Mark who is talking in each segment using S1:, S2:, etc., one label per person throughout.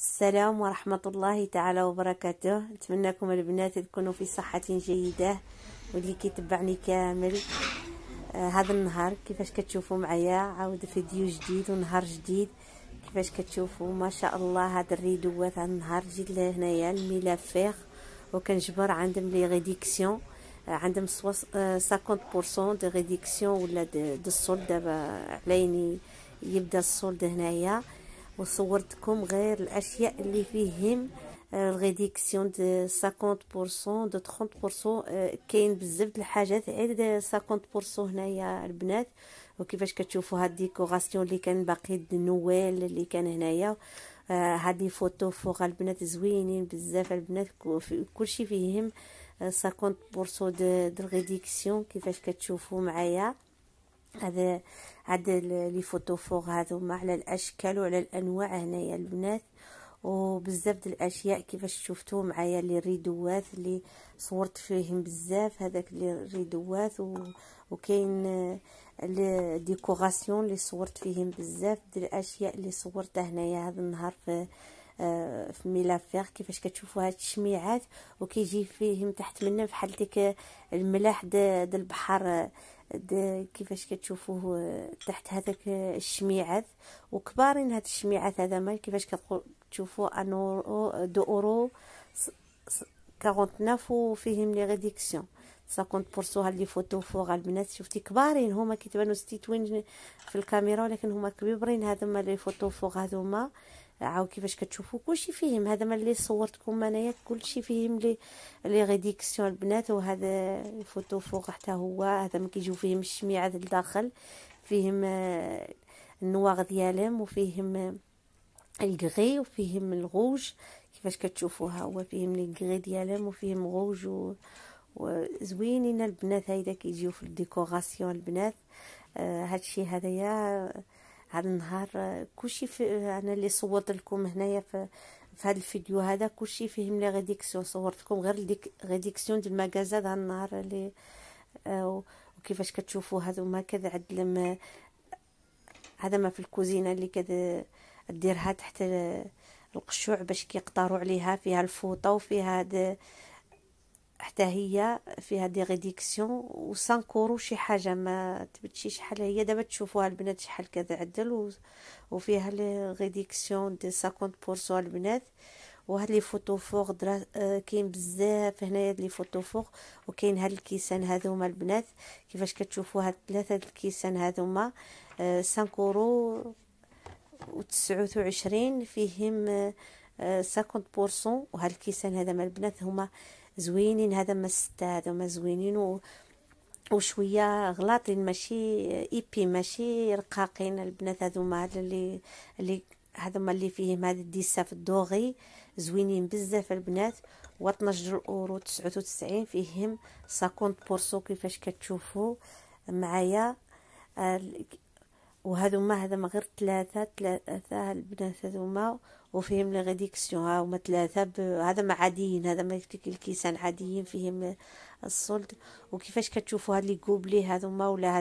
S1: السلام ورحمة الله تعالى وبركاته. نتمنىكم البنات تكونوا في صحة جيدة واللي كيتبعني كامل. هذا النهار كيفاش كتشوفوا معايا عاود فيديو جديد ونهار جديد. كيفاش كتشوفوا ما شاء الله هذا الريدوات. هذا النهار جيت لهنايا الملفيغ وكنجبر عندهم لي ريديكسيون، عندهم 50% دو ريديكسيون ولا دو السولد. دابا عليني يبدا السولد هنايا، وصورتكم غير الاشياء اللي فيهم الريديكسيون دو 50% دو 30%. كاين بزاف د الحاجات غير 50% هنايا البنات. وكيفاش كتشوفوا هاد الديكوراسيون اللي كان باقي د نويل اللي كان هنايا. هاد لي فوتو فوق البنات زوينين بزاف البنات، كلشي فيهم 50% د الريديكسيون كيفاش كتشوفوا معايا. هاد لي فوتو فوق هذوما على الاشكال وعلى الانواع هنايا البنات، وبزاف د الاشياء كيفاش شفتوا معايا لي ريدوات اللي صورت فيهم بزاف. هذاك لي ريدوات وكاين لي ديكوراسيون اللي صورت فيهم بزاف د الاشياء اللي صورتها هنايا هذا النهار في ميلافيغ. كيفاش كتشوفوا هاد الشميعات وكيجي فيهم تحت منهم بحال ديك الملاح د البحر. كيفاش كتشوفوه تحت هذاك الشميعات وكبارين. هاد الشميعات هذا ما كيفاش كتشوفوا انورو دو اورو 49 وفيهم لي ريديكسيون 50%. هاد لي فوتو فوق البنات شفتي كبارين، هما كيتبانوا ستيتوين في الكاميرا ولكن هما كبيرين. هذوما لي فوتو فوق هذوما عاود كيفاش كتشوفوا كلشي فيهم. هذا ما اللي صورتكم انايا كلشي فيهم لي ريديكسيون البنات. وهذا الفوتو فوق حتى هو هذا ما كيجيو فيهم الشميعات لداخل، فيهم النواغ ديالهم وفيهم الكغي وفيهم الغوج. كيفاش كتشوفوها هو فيهم لي كغي ديالهم وفيهم غوج وزوينين البنات. هيدا كيجيو في الديكوراسيون البنات. هادشي هذايا هذا النهار كلشي انا اللي صورت لكم هنايا في هذا الفيديو هذا كلشي فيهم لي ريديكسيون. صورتكم غير ريديكسيون ديال المغازا هذا النهار اللي وكيفاش كتشوفوا هذوما كذا عندهم. هذا ما في الكوزينه اللي كذا ديرها تحت القشوع باش كيقطروا عليها، فيها الفوطه وفيها هاد حتى هي فيها دي ريديكسيون و5 اورو شي حاجه ما تبتشي شحال هي. دابا تشوفوها البنات شحال كذا عدل وفيها لي ريديكسيون دي 50% البنات. وهاد لي فوتو فوق كاين بزاف هنايا لي فوتو فوق. وكاين هاد الكيسان هذوما البنات كيفاش كتشوفوا هاد 3 الكيسان هذوما 5 اورو و29 فيهم 50%. وهاد الكيسان هذا مال البنات هما زوينين. هذا ما 6 هذوما زوينين وشويه غلاطين ماشي ايبي ماشي رقاقين البنات. هذوما اللي هذوما اللي فيهم هذا الديساف الدوغي زوينين بزاف البنات. و 12 اورو 99 فيهم 50% كيفاش كتشوفوا معايا. وهذوما هذا ما غير ثلاثه البنات هذوما وفيهم لي ريديكسيون. ها هما 3 هذا ما عاديين، هذا ما الكيسان عاديين فيهم الصلد. وكيفاش كتشوفوا هاد لي كوبلي هذوما ولا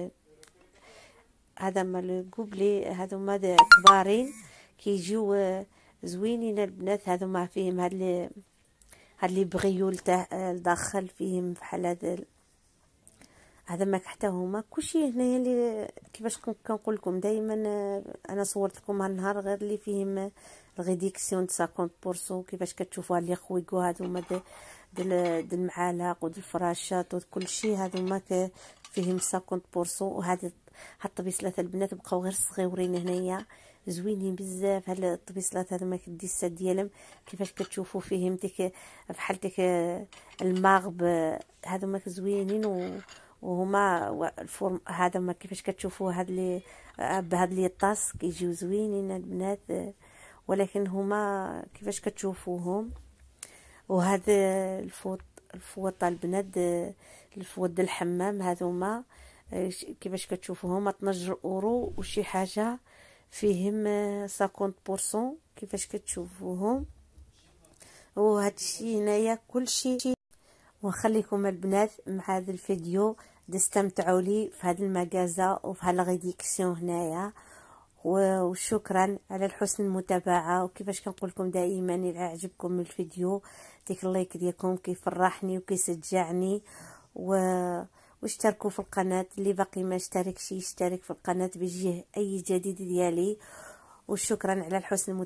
S1: هذا ما الكوبلي هذوما كبارين كيجيو زوينين البنات. هذوما فيهم هاد لي بغيول تاع الداخل فيهم بحال هذا ما حتى هما كلشي هنايا اللي كيفاش كنقول لكم دائما. انا صورت لكم هالنهار غير اللي فيهم الريديكسيون 50%. كيفاش كتشوفوا لي خويكو هذوما د المعالق ود الفراشات وكلشي هذوما فيهم 50%. وهاد الطبيصلات البنات بقاو غير صغيورين هنايا زوينين بزاف. هاد الطبيصلات هذوما الديسات ديالهم كيفاش كتشوفوا فيهم ديك بحال ديك الماغب هذوما زوينين. وهما الفورم هذا ما كيفاش كتشوفوا بهاد لي طاس كيجيو زوينين البنات. ولكن هما كيفاش كتشوفوهم. وهذا الفوطه البنات الفوط ديال الحمام هذوما كيفاش كتشوفوهم 12 اورو وشي حاجه فيهم 50% كيفاش كتشوفوهم. وهذا الشيء هنايا كلشي. ونخليكم البنات مع هذا الفيديو تستمتعوا لي في هذا المغازا وفي هذا الريديكسيون هنايا. وشكرا على الحسن المتابعه. وكيفاش كنقول لكم دائما الى عجبكم الفيديو ديك اللايك ديالكم كيفرحني وكيشجعني، واشتركوا في القناه اللي باقي ما اشتركش يشترك في القناه بيجيه اي جديد ديالي. وشكرا على الحسن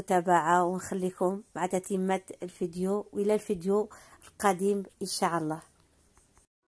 S1: المتابعه ونخليكم مع تتمه الفيديو والى الفيديو القادم ان شاء الله.